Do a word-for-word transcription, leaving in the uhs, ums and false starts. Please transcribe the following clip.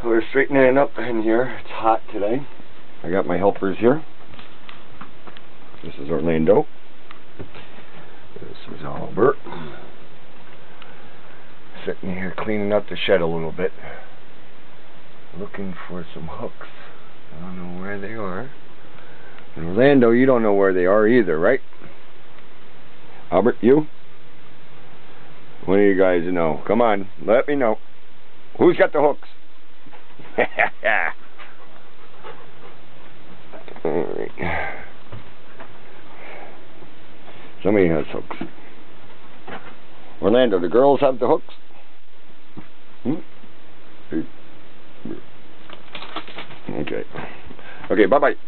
So we're straightening up in here. It's hot today. I got my helpers here. This is Orlando. This is Albert. Sitting here cleaning up the shed a little bit. Looking for some hooks. I don't know where they are. And Orlando, you don't know where they are either, right? Albert, you? One of you guys know. Come on, let me know. Who's got the hooks? Alright. Somebody has hooks. Orlando, the girls have the hooks? Hmm? Okay. Okay, bye-bye.